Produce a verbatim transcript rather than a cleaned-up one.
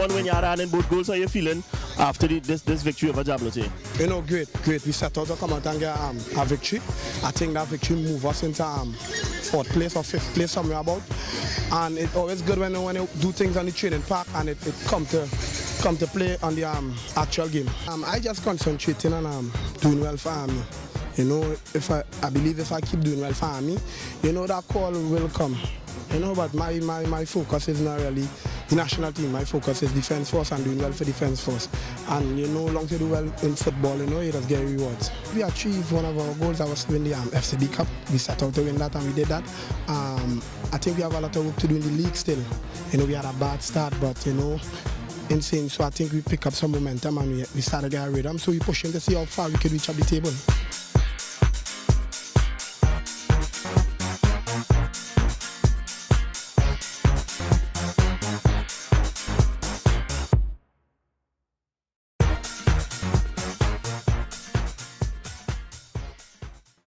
one when you had in both goals. How you feeling after the, this this victory over Jablonec? You know, great, great. We set out to come out and get um, a victory. I think that victory move us into um, fourth place or fifth place, somewhere about. And it's always good when, when you do things on the training park and it, it come to come to play on the um, actual game. Um, I just concentrating on um, doing well for Army. You know, if I, I believe if I keep doing well for Army, you know that call will come. You know, but my, my, my focus is not really the national team. My focus is defense force and doing well for defense force. And you know, long to do well in football, you know, you just get rewards. We achieved one of our goals that was to win the um, F C B Cup. We set out to win that and we did that. Um, I think we have a lot of work to do in the league still. You know, we had a bad start, but you know, insane. So I think we pick up some momentum and we, we started getting a rhythm. So we're pushing to see how far we could reach up the table.